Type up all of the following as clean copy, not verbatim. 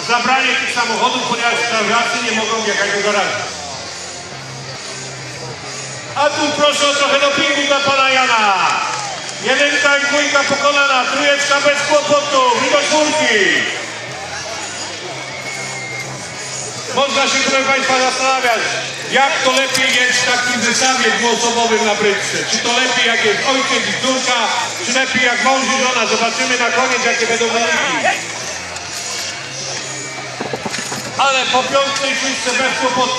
zabranie tych samochodów, ponieważ strażacy nie mogą jechać do garażu. A tu proszę o trochę dopingu dla pana Jana. 1 i 2 pokonana, 3 bez kłopotów i do 4. Można się, proszę państwa, zastanawiać, jak to lepiej jest w takim zestawie dwuosobowym na bryczce. Czy to lepiej jak jest ojciec i córka, czy lepiej jak mąż i żona. Zobaczymy na koniec, jakie będą wyniki. Ale po 5. i 6 bez kłopotu.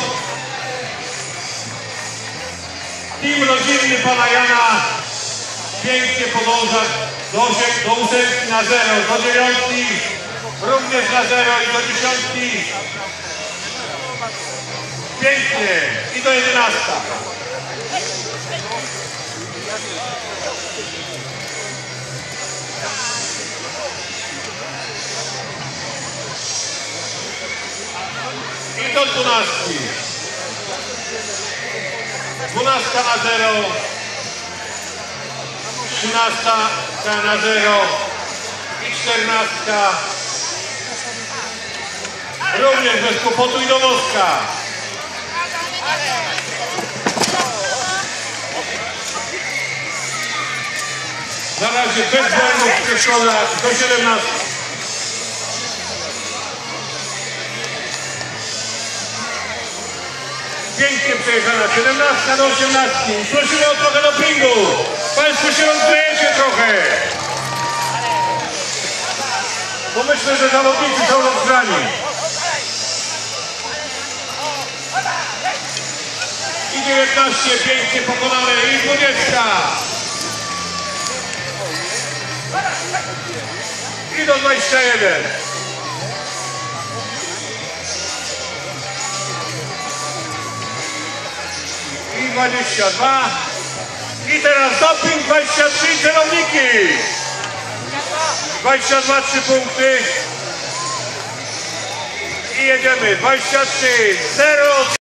Team rodzinny pana Jana pięknie podąża do 8 na 0, do 9 również na 0 i do 10. Pięknie i do 11. I do 12. 12 na 0. 13 na 0 i 14 również bez kłopotu i do Moska. Na razie bez błędów przeszkoda do 17. Pięknie przejechana 17 do 18. Prosimy o trochę dopingu. Państwo się rozklejecie trochę. Bo myślę, że zawodnicy są rozgrzani. I 19 pięknie pokonane i 20. I do 21. I 22. I teraz doping 23 celowniki. 22 3 punkty. I jedziemy. 23 0.